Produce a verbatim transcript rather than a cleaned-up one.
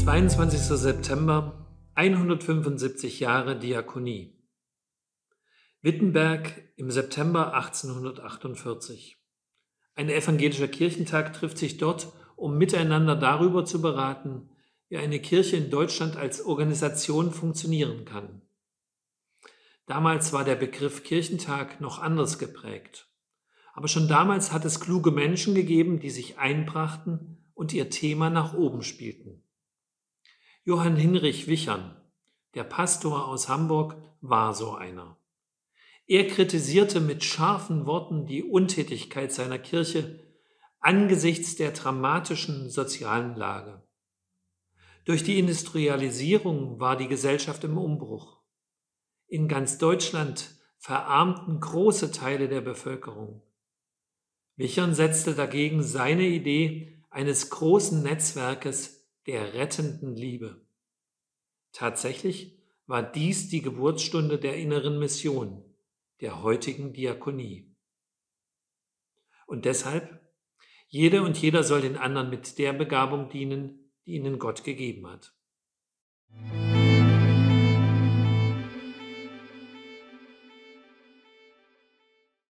zweiundzwanzigster September, hundertfünfundsiebzig Jahre Diakonie. Wittenberg im September achtzehnhundertachtundvierzig. Ein evangelischer Kirchentag trifft sich dort, um miteinander darüber zu beraten, wie eine Kirche in Deutschland als Organisation funktionieren kann. Damals war der Begriff Kirchentag noch anders geprägt. Aber schon damals hat es kluge Menschen gegeben, die sich einbrachten und ihr Thema nach oben spielten. Johann Hinrich Wichern, der Pastor aus Hamburg, war so einer. Er kritisierte mit scharfen Worten die Untätigkeit seiner Kirche angesichts der dramatischen sozialen Lage. Durch die Industrialisierung war die Gesellschaft im Umbruch. In ganz Deutschland verarmten große Teile der Bevölkerung. Wichern setzte dagegen seine Idee eines großen Netzwerkes der rettenden Liebe. Tatsächlich war dies die Geburtsstunde der inneren Mission, der heutigen Diakonie. Und deshalb, jede und jeder soll den anderen mit der Begabung dienen, die ihnen Gott gegeben hat.